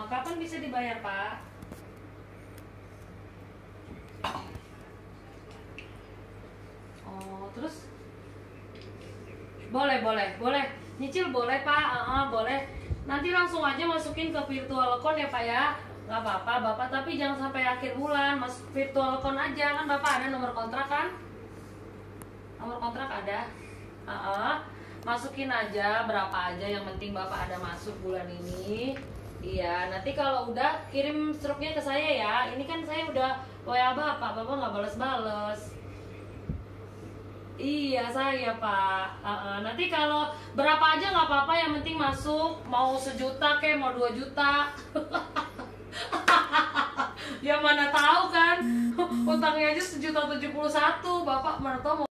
Kapan bisa dibayar, Pak? Oh, terus boleh, nyicil boleh, Pak. Boleh. Nanti langsung aja masukin ke virtual account ya, Pak ya. Nggak apa-apa, Bapak, tapi jangan sampai akhir bulan. Masuk virtual account aja, kan Bapak ada nomor kontrak kan? Nomor kontrak ada. Masukin aja berapa aja, yang penting Bapak ada masuk bulan ini. Iya, nanti kalau udah kirim struknya ke saya ya. Ini kan saya udah WA Bapak nggak bales-bales. Iya saya Pak. Nanti kalau berapa aja nggak apa-apa, yang penting masuk. Mau 1 juta kek, mau 2 juta. Ya mana tahu kan, utangnya aja 1,71 juta. Bapak mana tahu mau